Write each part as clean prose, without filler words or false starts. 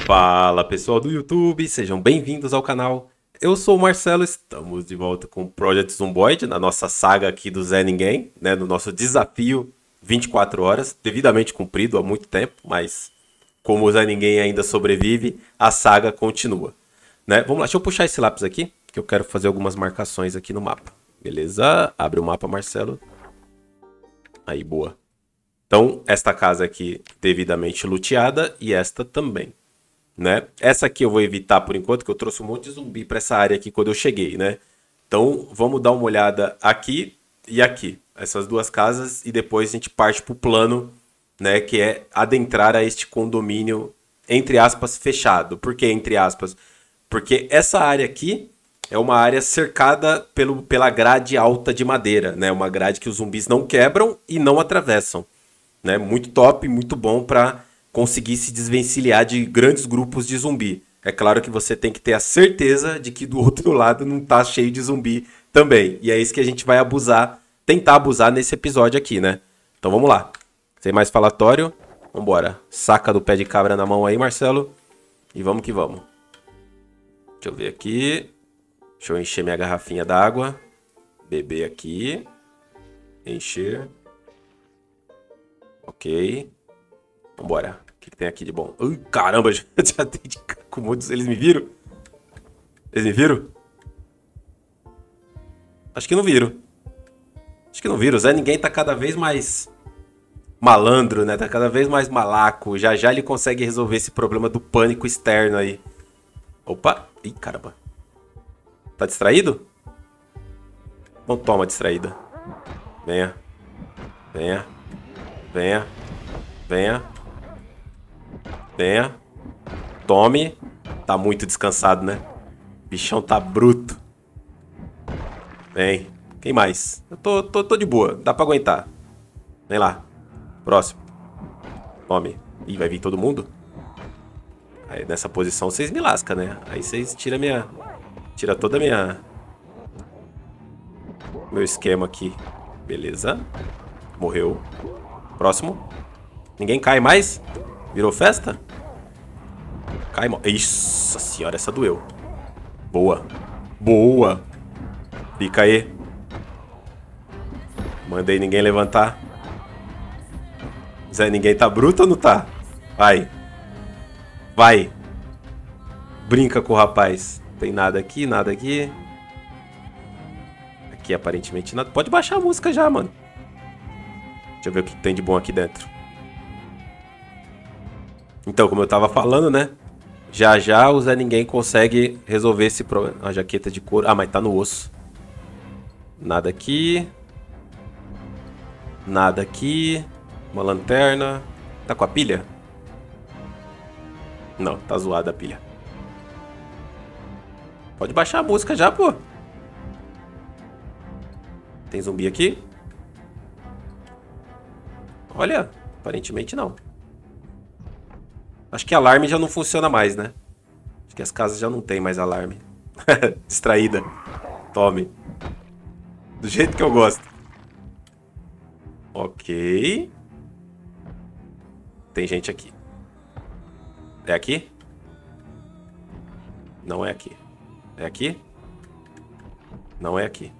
Fala pessoal do YouTube, sejam bem-vindos ao canal. Eu sou o Marcelo, estamos de volta com o Project Zomboid, na nossa saga aqui do Zé Ninguém, né, no nosso desafio 24 horas, devidamente cumprido há muito tempo, mas como o Zé Ninguém ainda sobrevive, a saga continua. Né? Vamos lá, deixa eu puxar esse lápis aqui, que eu quero fazer algumas marcações aqui no mapa. Beleza? Abre o mapa, Marcelo. Aí, boa. Então, esta casa aqui devidamente luteada e esta também. Né? Essa aqui eu vou evitar por enquanto, que eu trouxe um monte de zumbi para essa área aqui quando eu cheguei, né? Então vamos dar uma olhada aqui e aqui, essas duas casas, e depois a gente parte para o plano, né? Que é adentrar a este condomínio, entre aspas, fechado. Por que entre aspas? Porque essa área aqui é uma área cercada pela grade alta de madeira, né? Uma grade que os zumbis não quebram e não atravessam, né? Muito top, muito bom para conseguir se desvencilhar de grandes grupos de zumbi. É claro que você tem que ter a certeza de que do outro lado não tá cheio de zumbi também. E é isso que a gente vai abusar, tentar abusar nesse episódio aqui, né? Então vamos lá. Sem mais falatório, vambora. Saca do pé de cabra na mão aí, Marcelo. E vamos que vamos. Deixa eu ver aqui. Deixa eu encher minha garrafinha d'água. Beber aqui. Encher. Ok. Vambora. O que tem aqui de bom? Ui, caramba, já tem de com muitos. Eles me viram? Eles me viram? Acho que não viram. Acho que não viram. O Zé Ninguém tá cada vez mais malandro, né? Tá cada vez mais malaco. Já já ele consegue resolver esse problema do pânico externo aí. Opa. Ih, caramba. Tá distraído? Então toma, distraída. Venha. Venha. Venha. Venha. Venha. Tome. Tá muito descansado, né? O bichão tá bruto. Vem. Quem mais? Eu tô de boa. Dá pra aguentar. Vem lá. Próximo. Tome. Ih, vai vir todo mundo? Aí nessa posição vocês me lascam, né? Aí vocês tiram minha... Tira toda a minha... Meu esquema aqui. Beleza. Morreu. Próximo. Ninguém cai mais? Virou festa? Cai, Nossa senhora, essa doeu. Boa. Boa. Fica aí. Mandei ninguém levantar. Zé, ninguém tá bruto ou não tá? Vai. Vai. Brinca com o rapaz. Tem nada aqui, nada aqui. Aqui aparentemente nada. Pode baixar a música já, mano. Deixa eu ver o que tem de bom aqui dentro. Então, como eu tava falando, né? Já já o Zé Ninguém consegue resolver esse problema. A jaqueta de couro. Ah, mas tá no osso. Nada aqui. Nada aqui. Uma lanterna. Tá com a pilha? Não, tá zoada a pilha. Pode baixar a música já, pô. Tem zumbi aqui? Olha, aparentemente não. Acho que alarme já não funciona mais, né? Acho que as casas já não tem mais alarme. Distraída. Tome. Do jeito que eu gosto. Ok. Tem gente aqui. É aqui? Não é aqui. É aqui? Não é aqui.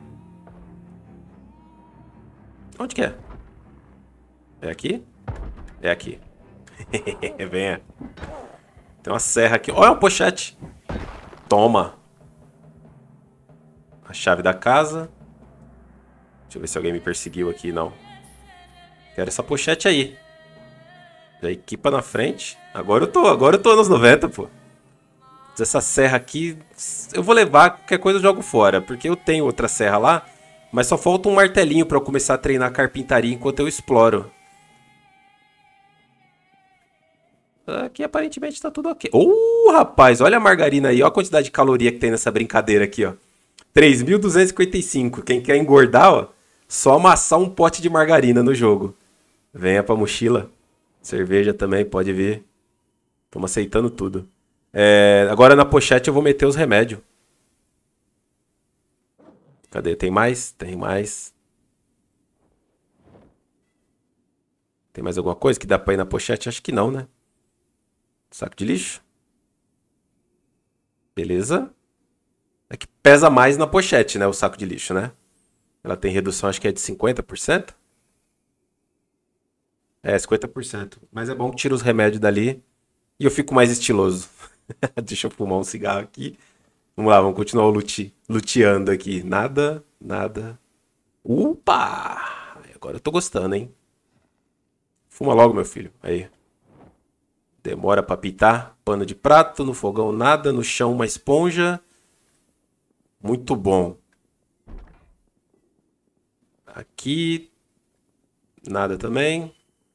Onde que é? É aqui? É aqui. Venha. Tem uma serra aqui. Olha uma pochete. Toma. A chave da casa. Deixa eu ver se alguém me perseguiu aqui. Não. Quero essa pochete aí. Já equipa na frente. Agora eu tô nos 90, pô. Essa serra aqui eu vou levar. Qualquer coisa eu jogo fora. Porque eu tenho outra serra lá. Mas só falta um martelinho pra eu começar a treinar carpintaria enquanto eu exploro. Aqui aparentemente tá tudo ok. Rapaz, olha a margarina aí. Olha a quantidade de caloria que tem nessa brincadeira aqui, ó. 3.255. Quem quer engordar, ó, só amassar um pote de margarina no jogo. Venha pra mochila. Cerveja também, pode vir. Estamos aceitando tudo. Agora na pochete eu vou meter os remédios. Cadê? Tem mais? Tem mais. Tem mais alguma coisa que dá pra ir na pochete? Acho que não, né? Saco de lixo? Beleza. É que pesa mais na pochete, né? O saco de lixo, né? Ela tem redução, acho que é de 50%. É, 50%. Mas é bom que tira os remédios dali e eu fico mais estiloso. Deixa eu fumar um cigarro aqui. Vamos lá, vamos continuar o luteando aqui. Nada, nada. Upa! Agora eu tô gostando, hein? Fuma logo, meu filho. Aí. Demora pra pitar. Pano de prato, no fogão nada, no chão uma esponja. Muito bom. Aqui. Nada também.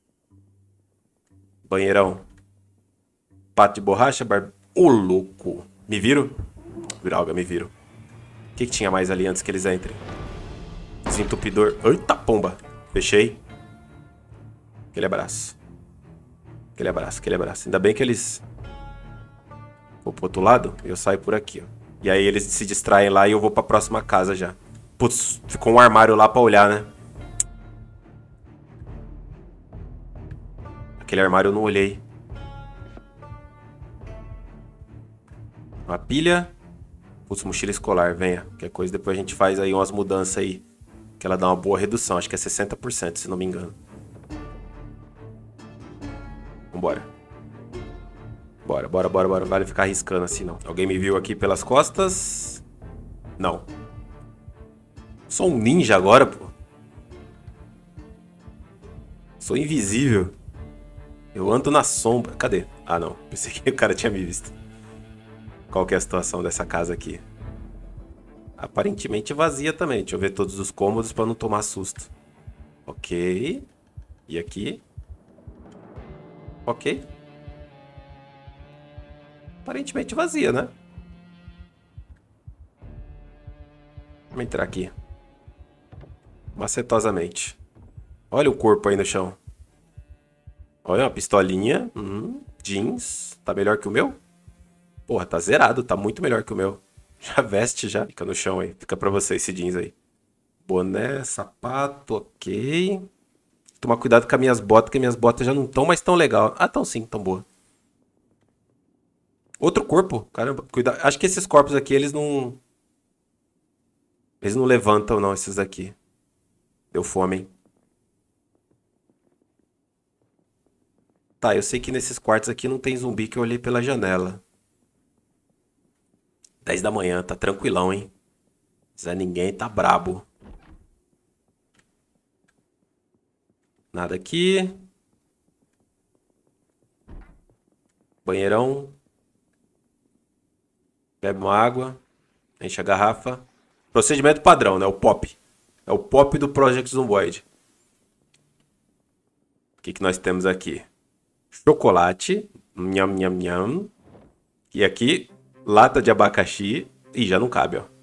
Banheirão. Pato de borracha, Ô, louco. Me viram? Viralga, me viram. O que tinha mais ali antes que eles entrem? Desentupidor. Eita, pomba. Fechei. Aquele abraço. Aquele abraço, aquele abraço. Ainda bem que eles... Vou pro outro lado e eu saio por aqui, ó. E aí eles se distraem lá e eu vou pra próxima casa já. Putz, ficou um armário lá pra olhar, né? Aquele armário eu não olhei. Uma pilha. Putz, mochila escolar, venha. Qualquer coisa depois a gente faz aí umas mudanças aí. Que ela dá uma boa redução, acho que é 60%, se não me engano. Vambora. Bora, bora, bora, bora. Não vale ficar arriscando assim, não. Alguém me viu aqui pelas costas? Não. Sou um ninja agora, pô. Sou invisível. Eu ando na sombra. Cadê? Ah, não. Pensei que o cara tinha me visto. Qual que é a situação dessa casa aqui? Aparentemente vazia também. Deixa eu ver todos os cômodos pra não tomar susto. Ok. E aqui? Ok. Aparentemente vazia, né? Vamos entrar aqui. Macetosamente. Olha o corpo aí no chão. Olha uma pistolinha. Jeans. Tá melhor que o meu? Porra, tá zerado. Tá muito melhor que o meu. Já veste, já. Fica no chão aí. Fica pra você esse jeans aí. Boné, sapato, ok. Tomar cuidado com as minhas botas, que minhas botas já não estão mais tão legal. Ah, estão sim, tão boa. Outro corpo? Caramba, cuidado. Acho que esses corpos aqui, eles não... Eles não levantam, não, esses daqui. Deu fome, hein? Tá, eu sei que nesses quartos aqui não tem zumbi que eu olhei pela janela. 10 da manhã, tá tranquilão, hein? Zé Ninguém tá brabo. Nada aqui. Banheirão. Bebe uma água. Enche a garrafa. Procedimento padrão, né? O pop. É o pop do Project Zomboid. O que nós temos aqui? Chocolate. Nham, nham, nham. E aqui, lata de abacaxi. Ih, já não cabe, ó.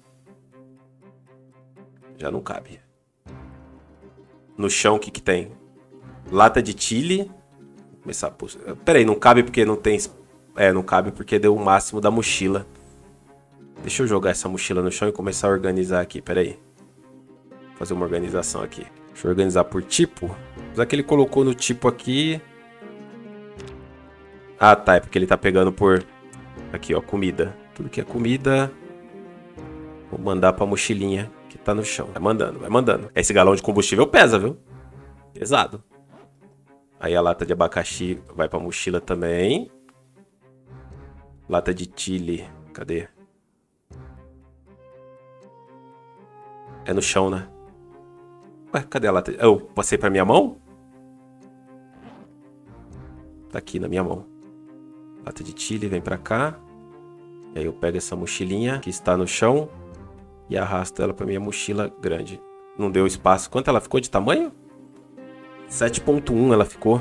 Já não cabe. No chão, o que tem? Lata de chili. Vou começar a... Peraí, não cabe porque não tem... É, não cabe porque deu o máximo da mochila. Deixa eu jogar essa mochila no chão e começar a organizar aqui, peraí. Fazer uma organização aqui. Deixa eu organizar por tipo. Já que ele colocou no tipo aqui... Ah, tá, é porque ele tá pegando por... Aqui, ó, comida. Tudo que é comida... Vou mandar pra mochilinha que tá no chão. Vai mandando, vai mandando. Esse galão de combustível pesa, viu? Pesado. Aí a lata de abacaxi vai pra mochila também. Lata de chili. Cadê? É no chão, né? Ué, cadê a lata? Eu passei pra minha mão? Tá aqui na minha mão. Lata de chili, vem pra cá. E aí eu pego essa mochilinha que está no chão e arrasto ela pra minha mochila grande. Não deu espaço. Quanto ela ficou de tamanho? 7.1 ela ficou.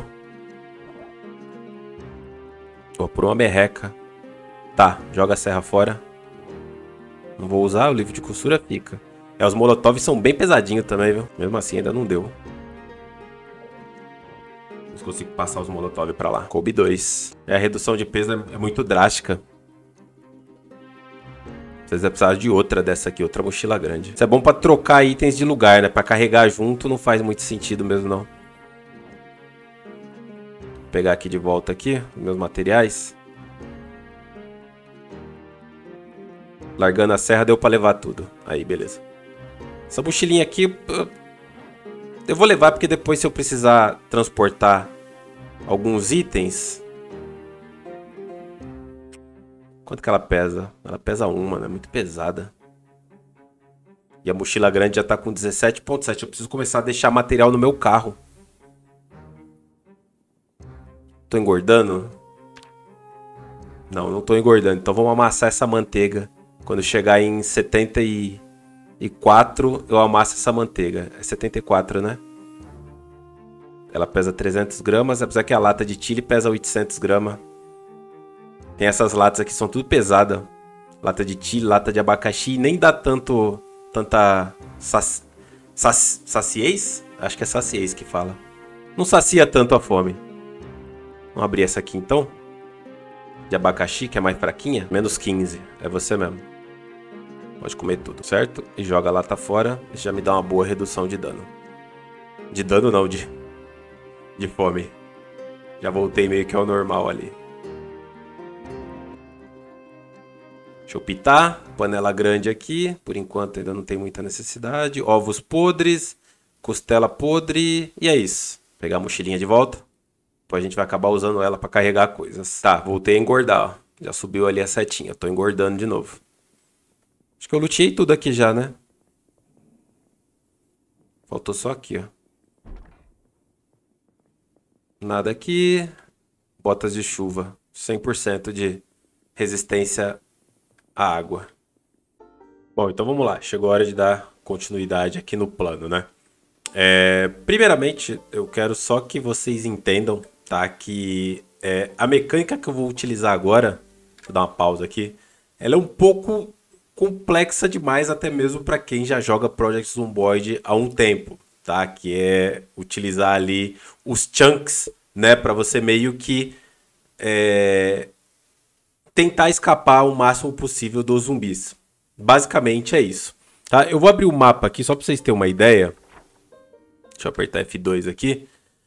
Vou por uma merreca. Tá, joga a serra fora. Não vou usar, o livro de costura fica. É, os molotov são bem pesadinhos também, viu? Mesmo assim ainda não deu. Não consigo passar os molotov pra lá. Coube 2. É, a redução de peso é muito drástica. Vocês vão precisar de outra dessa aqui, outra mochila grande. Isso é bom pra trocar itens de lugar, né? Pra carregar junto não faz muito sentido mesmo, não. Vou pegar aqui de volta aqui, os meus materiais. Largando a serra deu pra levar tudo. Aí, beleza. Essa mochilinha aqui eu vou levar porque depois se eu precisar transportar alguns itens... Quanto que ela pesa? Ela pesa 1, né? Muito pesada. E a mochila grande já tá com 17,7. Eu preciso começar a deixar material no meu carro. Tô engordando? Não, não tô engordando. Então vamos amassar essa manteiga. Quando chegar em 74, eu amasso essa manteiga. É 74, né? Ela pesa 300 gramas, apesar que a lata de chili pesa 800 gramas. Tem essas latas aqui, são tudo pesadas. Lata de chili, lata de abacaxi. Nem dá tanta saciez? Acho que é saciez que fala. Não sacia tanto a fome. Vamos abrir essa aqui então. De abacaxi, que é mais fraquinha. Menos 15, é você mesmo. Pode comer tudo, certo? E joga a lata fora. Isso já me dá uma boa redução de dano. De dano não, de fome. Já voltei meio que ao normal ali. Deixa eu pitar. Panela grande aqui. Por enquanto ainda não tem muita necessidade. Ovos podres. Costela podre. E é isso. Pegar a mochilinha de volta. Depois a gente vai acabar usando ela para carregar coisas. Tá, voltei a engordar, ó. Já subiu ali a setinha. Tô engordando de novo. Acho que eu luteei tudo aqui já, né? Faltou só aqui, ó. Nada aqui. Botas de chuva. 100% de resistência à água. Bom, então vamos lá. Chegou a hora de dar continuidade aqui no plano, né? Primeiramente, eu quero só que vocês entendam, tá? Que a mecânica que eu vou utilizar agora, vou dar uma pausa aqui, ela é um pouco complexa demais até mesmo para quem já joga Project Zomboid há um tempo, tá? Que é utilizar ali os chunks, né? Para você meio que tentar escapar o máximo possível dos zumbis. Basicamente é isso, tá? Eu vou abrir o mapa aqui só para vocês terem uma ideia. Deixa eu apertar F2 aqui.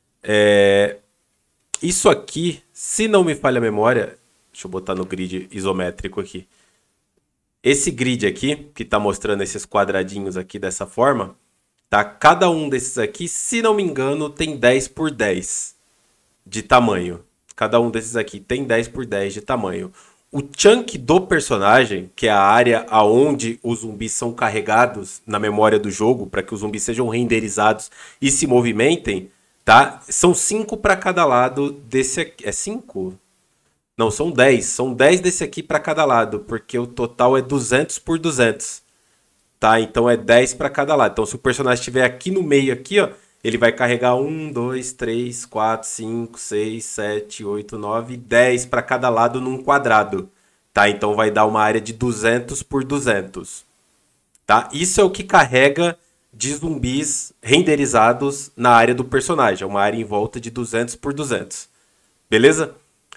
Isso aqui, se não me falha a memória... Deixa eu botar no grid isométrico aqui. Esse grid aqui, que está mostrando esses quadradinhos aqui dessa forma, tá? Cada um desses aqui, se não me engano, tem 10 por 10 de tamanho. Cada um desses aqui tem 10 por 10 de tamanho. O chunk do personagem, que é a área aonde os zumbis são carregados na memória do jogo, para que os zumbis sejam renderizados e se movimentem, tá? São 5 para cada lado desse aqui. É 5? Não, são 10. São 10 desse aqui para cada lado, porque o total é 200 por 200. Tá? Então é 10 para cada lado. Então se o personagem estiver aqui no meio, aqui, ó, ele vai carregar 1, 2, 3, 4, 5, 6, 7, 8, 9, 10 para cada lado num quadrado. Tá? Então vai dar uma área de 200 por 200. Tá? Isso é o que carrega de zumbis renderizados na área do personagem. É uma área em volta de 200 por 200. Beleza?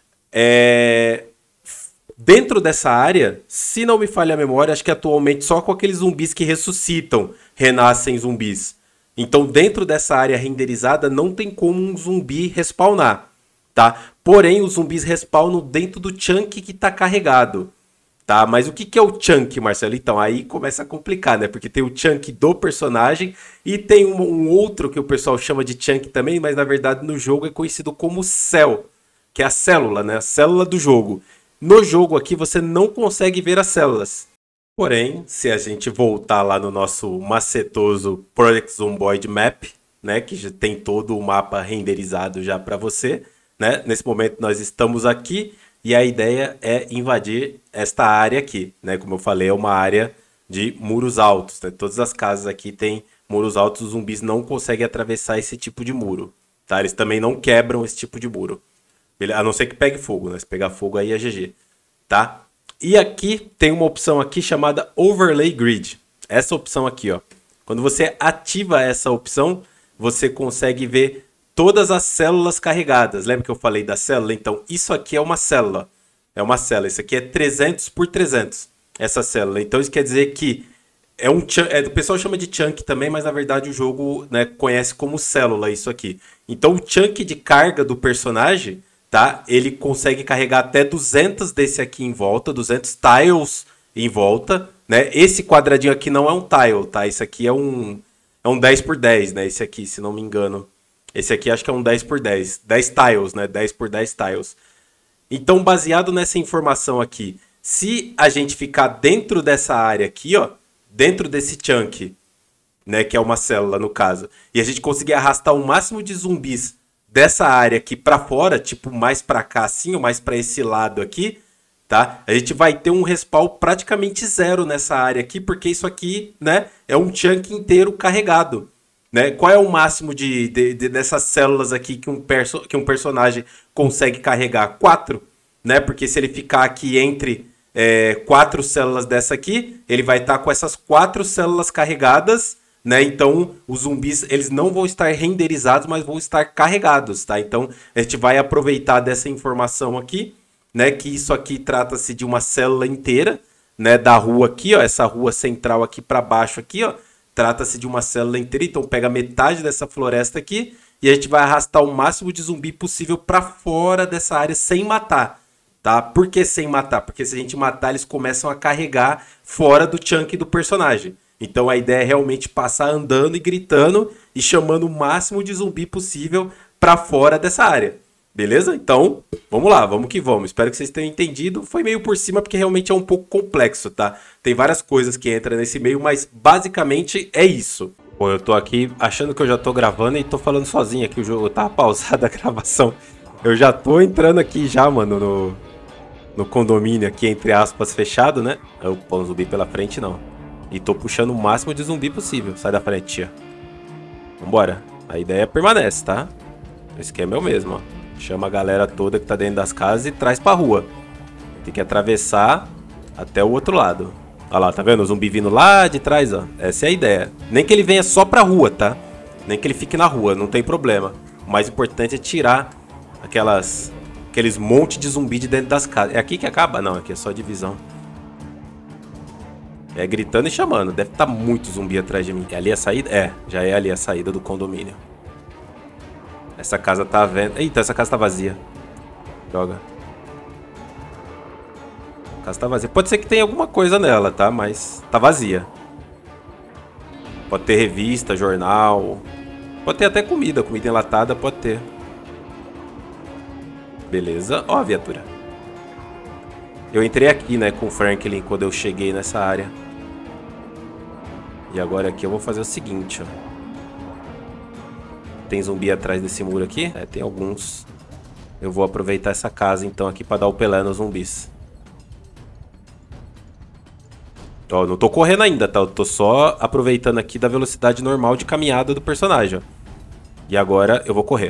Dentro dessa área, se não me falha a memória, acho que atualmente só com aqueles zumbis que ressuscitam renascem zumbis. Então, dentro dessa área renderizada, não tem como um zumbi respawnar, tá? Porém, os zumbis respawnam dentro do chunk que está carregado, tá? Mas o que é o chunk, Marcelo? Então, aí começa a complicar, né? Porque tem o chunk do personagem e tem um outro que o pessoal chama de chunk também, mas na verdade no jogo é conhecido como cell, que é a célula, né? A célula do jogo. No jogo aqui você não consegue ver as células. Porém, se a gente voltar lá no nosso macetoso Project Zomboid Map, né, que já tem todo o mapa renderizado já para você, né? Nesse momento nós estamos aqui e a ideia é invadir esta área aqui, né? Como eu falei, é uma área de muros altos, né? Todas as casas aqui têm muros altos, os zumbis não conseguem atravessar esse tipo de muro, tá? Eles também não quebram esse tipo de muro. A não ser que pegue fogo, né? Se pegar fogo aí é GG, tá? E aqui tem uma opção aqui chamada Overlay Grid. Essa opção aqui, ó. Quando você ativa essa opção, você consegue ver todas as células carregadas. Lembra que eu falei da célula? Então, isso aqui é uma célula. É uma célula. Isso aqui é 300 por 300. Essa célula. Então, isso quer dizer que é um chunk, o pessoal chama de chunk também, mas na verdade o jogo, né, conhece como célula isso aqui. Então, o chunk de carga do personagem... Tá? Ele consegue carregar até 200 desse aqui em volta, 200 tiles em volta, né? Esse quadradinho aqui não é um tile, tá? Esse aqui é um 10 por 10, né? Esse aqui, se não me engano. Esse aqui acho que é um 10 por 10. 10 tiles, né? 10 por 10 tiles. Então, baseado nessa informação aqui, se a gente ficar dentro dessa área aqui, ó, dentro desse chunk, né, que é uma célula no caso, e a gente conseguir arrastar o máximo de zumbis dessa área aqui pra fora, tipo mais pra cá assim, ou mais pra esse lado aqui, tá? A gente vai ter um respawn praticamente zero nessa área aqui, porque isso aqui, né, é um chunk inteiro carregado. Né? Qual é o máximo dessas células aqui que um personagem consegue carregar? 4, né? Porque se ele ficar aqui entre 4 células dessa aqui, ele vai estar com essas 4 células carregadas, né? Então, os zumbis eles não vão estar renderizados, mas vão estar carregados, tá? Então, a gente vai aproveitar dessa informação aqui, né? Que isso aqui trata-se de uma célula inteira, né? Da rua aqui, ó, essa rua central aqui para baixo aqui, ó. Trata-se de uma célula inteira, então pega metade dessa floresta aqui e a gente vai arrastar o máximo de zumbi possível para fora dessa área sem matar, tá? Por que sem matar? Porque se a gente matar, eles começam a carregar fora do chunk do personagem. Então a ideia é realmente passar andando e gritando e chamando o máximo de zumbi possível para fora dessa área. Beleza? Então, vamos lá, vamos que vamos. Espero que vocês tenham entendido. Foi meio por cima porque realmente é um pouco complexo, tá? Tem várias coisas que entram nesse meio, mas basicamente é isso. Pô, eu tô aqui achando que eu já tô gravando e tô falando sozinho aqui. O jogo tá pausado a gravação. Eu já tô entrando aqui já, mano, no condomínio aqui, entre aspas, fechado, né? Eu pôr um zumbi pela frente, não. E tô puxando o máximo de zumbi possível. Sai da frente, tia. Vambora. A ideia permanece, tá? O esquema é o mesmo, ó. Chama a galera toda que tá dentro das casas e traz pra rua. Tem que atravessar até o outro lado. Olha lá, tá vendo? O zumbi vindo lá de trás, ó. Essa é a ideia. Nem que ele venha só pra rua, tá? Nem que ele fique na rua, não tem problema. O mais importante é tirar aqueles monte de zumbi de dentro das casas. É aqui que acaba? Não, aqui é só divisão. É gritando e chamando. Deve estar muito zumbi atrás de mim. É ali a saída? É, já é ali a saída do condomínio. Essa casa tá vendo. Eita, essa casa tá vazia. Droga. A casa tá vazia. Pode ser que tenha alguma coisa nela, tá? Mas tá vazia. Pode ter revista, jornal. Pode ter até comida. Comida enlatada pode ter. Beleza. Ó a viatura. Eu entrei aqui, né, com o Franklin quando eu cheguei nessa área. E agora aqui eu vou fazer o seguinte, ó. Tem zumbi atrás desse muro aqui? É, tem alguns. Eu vou aproveitar essa casa então aqui pra dar o pelé nos zumbis. Ó, não tô correndo ainda, tá? Eu tô só aproveitando aqui da velocidade normal de caminhada do personagem, ó. E agora eu vou correr.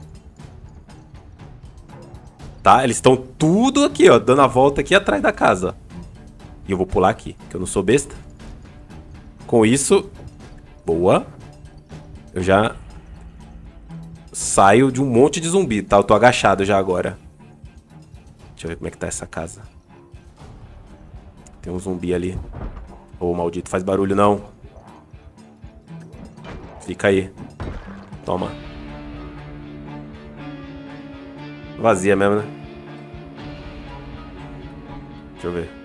Tá? Eles estão tudo aqui, ó, dando a volta aqui atrás da casa. E eu vou pular aqui, que eu não sou besta. Com isso... Boa. Eu já... saio de um monte de zumbi, tá? Eu tô agachado já agora. Deixa eu ver como é que tá essa casa. Tem um zumbi ali. Ô, maldito, faz barulho não. Fica aí. Toma. Vazia mesmo, né? Deixa eu ver.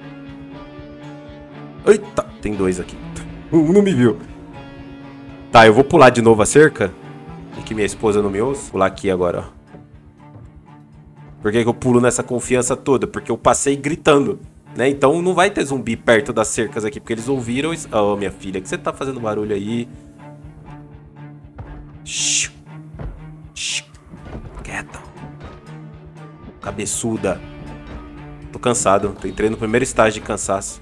Eita, tem 2 aqui. Um não me viu. Tá, eu vou pular de novo a cerca. Que minha esposa não me ouça. Vou pular aqui agora, ó. Por que eu pulo nessa confiança toda? Porque eu passei gritando, né? Então não vai ter zumbi perto das cercas aqui, porque eles ouviram... Oh, minha filha, que você tá fazendo barulho aí? Shhh. Shhh. Quieta. Cabeçuda. Tô cansado. Tô entrando no primeiro estágio de cansaço.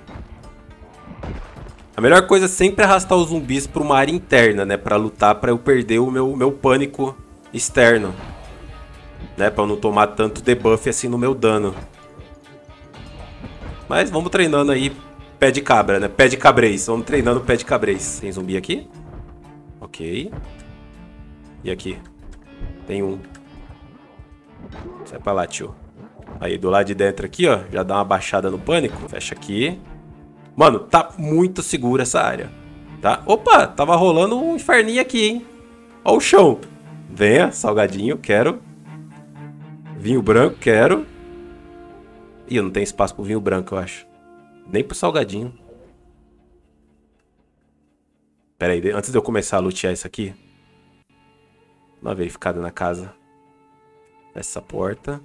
A melhor coisa é sempre arrastar os zumbis para uma área interna, né? Pra lutar, pra eu perder o meu pânico externo. Né? Pra eu não tomar tanto debuff assim no meu dano. Mas vamos treinando aí pé de cabra, né? Pé de cabrês. Vamos treinando pé de cabrês. Tem zumbi aqui? Ok. E aqui? Tem um. Sai pra lá, tio. Aí do lado de dentro aqui, ó. Já dá uma baixada no pânico. Fecha aqui. Mano, tá muito segura essa área, tá? Opa, tava rolando um inferninho aqui, hein? Ó o chão. Venha, salgadinho, quero. Vinho branco, quero. Ih, não tem espaço pro vinho branco, eu acho. Nem pro salgadinho. Pera aí, antes de eu começar a lutear isso aqui. Dá uma verificada na casa. Essa porta.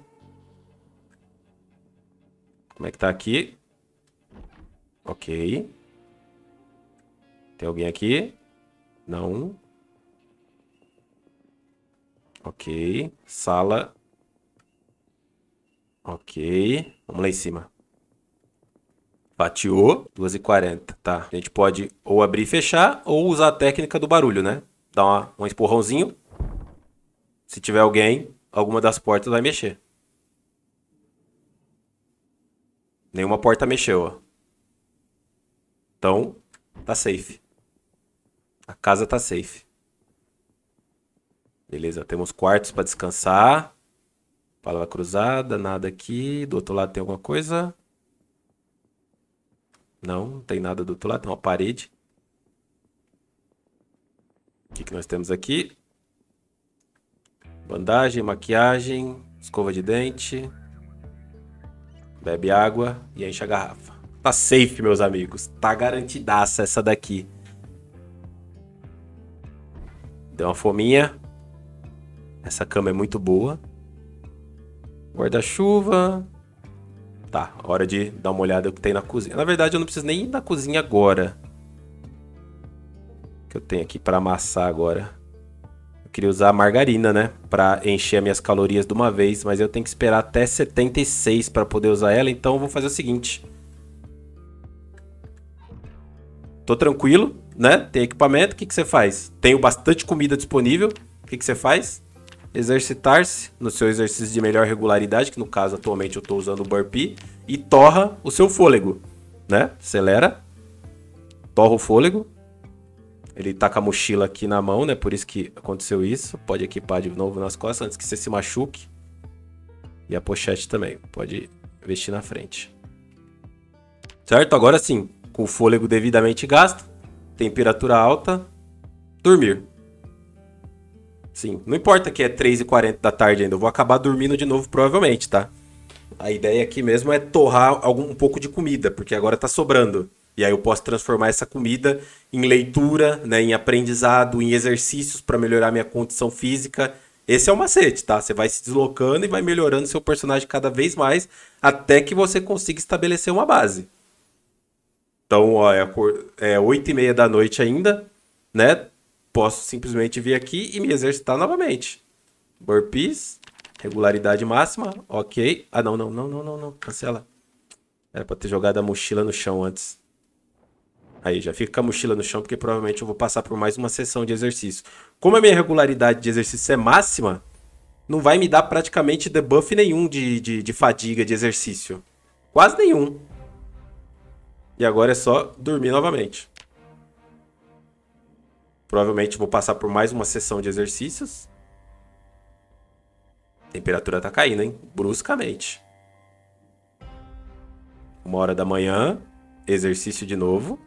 Como é que tá aqui? Ok. Tem alguém aqui? Não. Ok. Sala. Ok. Vamos lá em cima. Fatiou. 2h40. Tá. A gente pode ou abrir e fechar ou usar a técnica do barulho, né? Dar um empurrãozinho. Se tiver alguém, alguma das portas vai mexer. Nenhuma porta mexeu, ó. Então, tá safe. A casa tá safe. Beleza, temos quartos pra descansar. Palavra cruzada, nada aqui. Do outro lado tem alguma coisa? Não tem nada do outro lado, tem uma parede. O que nós temos aqui? Bandagem, maquiagem, escova de dente. Bebe água e enche a garrafa. Tá safe, meus amigos. Tá garantidaça essa daqui. Deu uma fominha. Essa cama é muito boa. Guarda-chuva. Tá, hora de dar uma olhada no que tem na cozinha. Na verdade, eu não preciso nem ir na cozinha agora. O que eu tenho aqui pra amassar agora? Eu queria usar a margarina, né? Pra encher as minhas calorias de uma vez. Mas eu tenho que esperar até 76 pra poder usar ela. Então eu vou fazer o seguinte. Tô tranquilo, né? Tem equipamento. O que você faz? Tenho bastante comida disponível. O que você faz? Exercitar-se no seu exercício de melhor regularidade, que no caso atualmente eu estou usando o burpee, e torra o seu fôlego, né? Acelera, torra o fôlego. Ele tá com a mochila aqui na mão, né? Por isso que aconteceu isso. Pode equipar de novo nas costas antes que você se machuque. E a pochete também, pode vestir na frente. Certo? Agora sim, com o fôlego devidamente gasto, temperatura alta, dormir. Sim, não importa que é 3h40 da tarde ainda, eu vou acabar dormindo de novo provavelmente, tá? A ideia aqui mesmo é torrar um pouco de comida, porque agora tá sobrando. E aí eu posso transformar essa comida em leitura, né, em aprendizado, em exercícios para melhorar minha condição física. Esse é o macete, tá? Você vai se deslocando e vai melhorando seu personagem cada vez mais, até que você consiga estabelecer uma base. Então, ó, é 8h30 da noite ainda, né? Posso simplesmente vir aqui e me exercitar novamente. Burpees, regularidade máxima, ok. Ah, não, cancela. Era pra ter jogado a mochila no chão antes. Aí, já fica com a mochila no chão, porque provavelmente eu vou passar por mais uma sessão de exercício. Como a minha regularidade de exercício é máxima, não vai me dar praticamente debuff nenhum de fadiga de exercício. Quase nenhum. E agora é só dormir novamente. Provavelmente vou passar por mais uma sessão de exercícios. A temperatura tá caindo, hein? Bruscamente. 1h da manhã. Exercício de novo.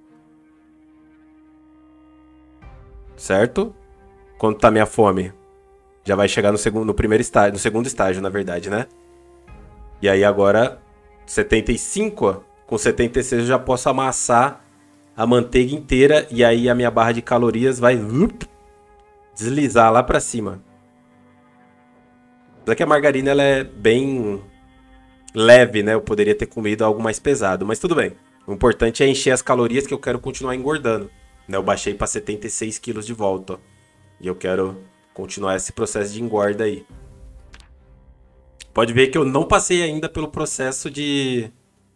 Certo? Quanto tá minha fome? Já vai chegar no primeiro estágio. No segundo estágio, na verdade, né? E aí agora, 75, ó. Com 76 eu já posso amassar a manteiga inteira e aí a minha barra de calorias vai deslizar lá pra cima. Apesar que a margarina ela é bem leve, né? Eu poderia ter comido algo mais pesado, mas tudo bem. O importante é encher as calorias que eu quero continuar engordando. Né? Eu baixei para 76 quilos de volta. Ó. E eu quero continuar esse processo de engorda aí. Pode ver que eu não passei ainda pelo processo de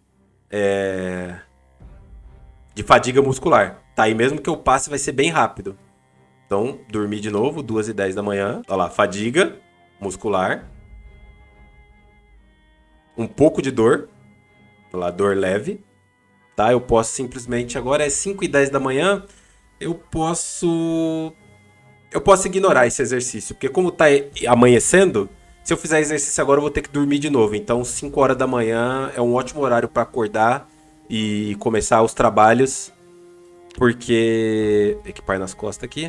fadiga muscular. Tá? E mesmo que eu passe, vai ser bem rápido. Então, dormir de novo, 2h10 da manhã. Olha lá, fadiga muscular. Um pouco de dor. Olha lá, dor leve. Tá? Eu posso simplesmente... Agora é 5h10 da manhã. Eu posso ignorar esse exercício. Porque como tá amanhecendo... Se eu fizer exercício agora, eu vou ter que dormir de novo. Então, 5h da manhã é um ótimo horário para acordar e começar os trabalhos. Porque... Equipar nas costas aqui.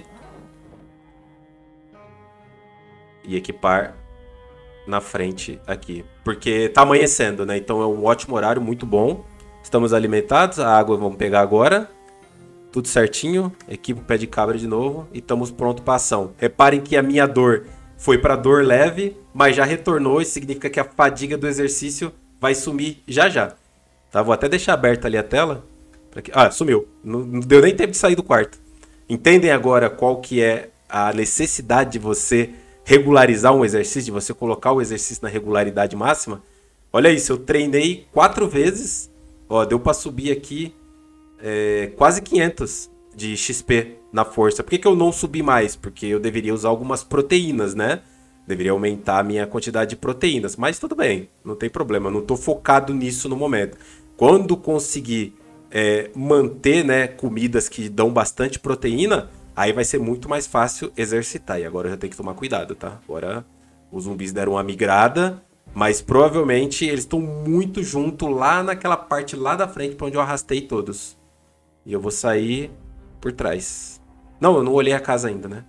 E equipar na frente aqui. Porque tá amanhecendo, né? Então, é um ótimo horário, muito bom. Estamos alimentados, a água vamos pegar agora. Tudo certinho, equipo pé de cabra de novo e estamos prontos para ação. Reparem que a minha dor foi para dor leve, mas já retornou. Isso significa que a fadiga do exercício vai sumir já já. Tá? Vou até deixar aberta ali a tela. Ah, sumiu. Não deu nem tempo de sair do quarto. Entendem agora qual que é a necessidade de você regularizar um exercício, de você colocar o exercício na regularidade máxima? Olha isso, eu treinei 4 vezes. Ó, deu para subir aqui quase 500 de XP na força. Por que eu não subi mais? Porque eu deveria usar algumas proteínas, né? Deveria aumentar a minha quantidade de proteínas. Mas tudo bem, não tem problema. Eu não estou focado nisso no momento. Quando conseguir manter, né, comidas que dão bastante proteína, aí vai ser muito mais fácil exercitar. E agora eu já tenho que tomar cuidado, tá? Agora os zumbis deram uma migrada, mas provavelmente eles estão muito junto lá naquela parte lá da frente para onde eu arrastei todos. E eu vou sair por trás. Não, eu não olhei a casa ainda, né?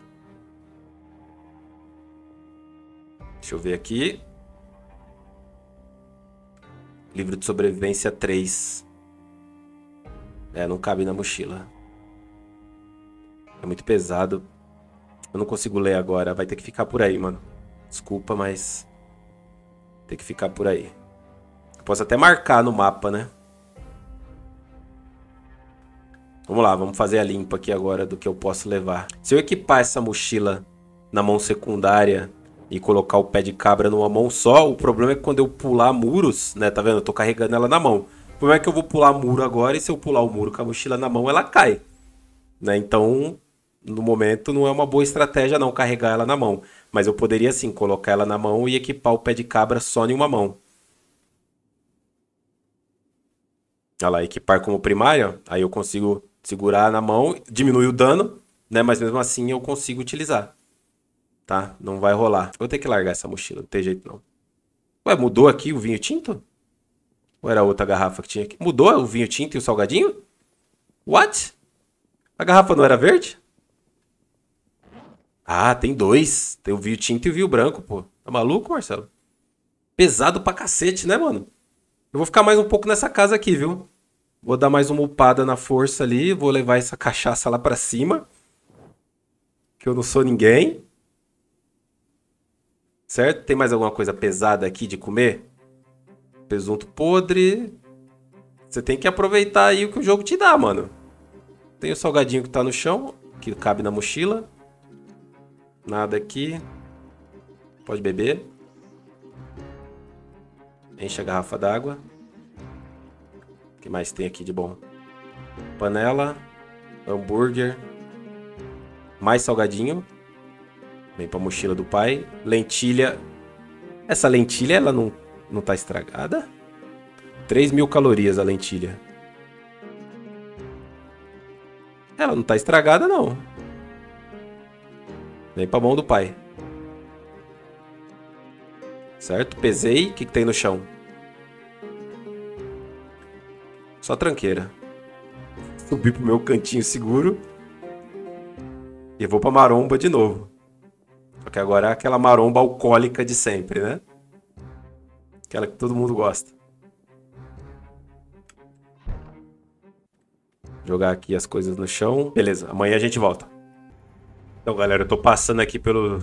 Deixa eu ver aqui. Livro de sobrevivência 3. Não cabe na mochila. É muito pesado. Eu não consigo ler agora. Vai ter que ficar por aí, mano. Desculpa, mas tem que ficar por aí. Eu posso até marcar no mapa, né? Vamos lá, vamos fazer a limpa aqui agora do que eu posso levar. Se eu equipar essa mochila na mão secundária e colocar o pé de cabra numa mão só, o problema é que quando eu pular muros, né, tá vendo? Eu tô carregando ela na mão. O problema é que eu vou pular muro agora e se eu pular o muro com a mochila na mão, ela cai. Né? Então, no momento, não é uma boa estratégia não carregar ela na mão. Mas eu poderia sim colocar ela na mão e equipar o pé de cabra só em uma mão. Olha lá, equipar como primária, aí eu consigo segurar na mão, diminui o dano, né? Mas mesmo assim eu consigo utilizar. Tá? Não vai rolar. Vou ter que largar essa mochila, não tem jeito não. Ué, mudou aqui o vinho tinto? Ou era outra garrafa que tinha aqui? Mudou o vinho tinto e o salgadinho? What? A garrafa não era verde? Ah, tem 2. Tem o vinho tinto e o vinho branco, pô. Tá maluco, Marcelo? Pesado pra cacete, né, mano? Eu vou ficar mais um pouco nessa casa aqui, viu? Vou dar mais uma upada na força ali. Vou levar essa cachaça lá pra cima. Que eu não sou ninguém. Certo? Tem mais alguma coisa pesada aqui de comer? Presunto podre. Você tem que aproveitar aí o que o jogo te dá, mano. Tem o salgadinho que tá no chão, que cabe na mochila. Nada aqui. Pode beber. Enche a garrafa d'água. O que mais tem aqui de bom? Panela. Hambúrguer. Mais salgadinho. Vem pra mochila do pai. Lentilha. Essa lentilha, ela não tá estragada? 3.000 calorias a lentilha. Ela não tá estragada, não. Vem pra mão do pai. Certo? Pesei. O que tem no chão? Só tranqueira. Subi pro meu cantinho seguro. E vou pra maromba de novo. Só que agora é aquela maromba alcoólica de sempre, né? Aquela que todo mundo gosta. Jogar aqui as coisas no chão. Beleza, amanhã a gente volta. Então, galera, eu tô passando aqui pelo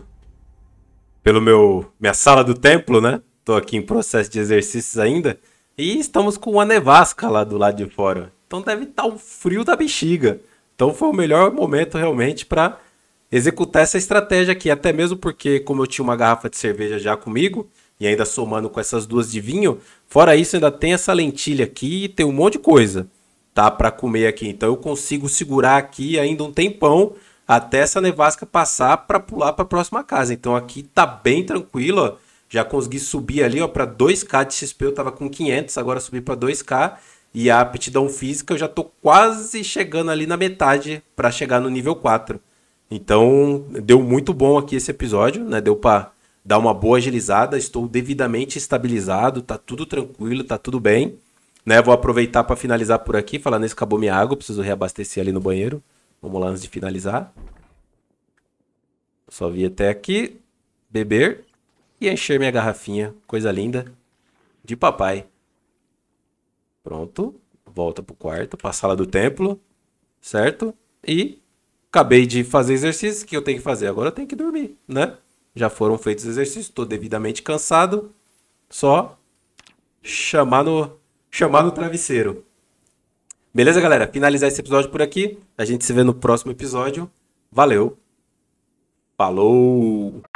minha sala do templo, né? Tô aqui em processo de exercícios ainda. E estamos com uma nevasca lá do lado de fora. Então deve estar um frio da bexiga. Então foi o melhor momento realmente para executar essa estratégia aqui. Até mesmo porque, como eu tinha uma garrafa de cerveja já comigo, e ainda somando com essas 2 de vinho, fora isso ainda tem essa lentilha aqui e tem um monte de coisa, tá? Para comer aqui. Então eu consigo segurar aqui ainda um tempão até essa nevasca passar para pular para a próxima casa. Então aqui tá bem tranquilo, ó. Já consegui subir ali, ó, para 2k de XP, eu tava com 500, agora subi para 2k. E a aptidão física eu já tô quase chegando ali na metade para chegar no nível 4. Então, deu muito bom aqui esse episódio, né? Deu para dar uma boa agilizada, estou devidamente estabilizado, tá tudo tranquilo, tá tudo bem, né? Vou aproveitar para finalizar por aqui, falando nisso, acabou minha água, preciso reabastecer ali no banheiro. Vamos lá antes de finalizar. Só vi até aqui, beber e encher minha garrafinha, coisa linda, de papai. Pronto. Volta pro quarto, pra sala do templo. Certo? E acabei de fazer exercícios que eu tenho que fazer. Agora eu tenho que dormir, né? Já foram feitos os exercícios, estou devidamente cansado. Só chamar no travesseiro. Beleza, galera? Finalizar esse episódio por aqui. A gente se vê no próximo episódio. Valeu. Falou!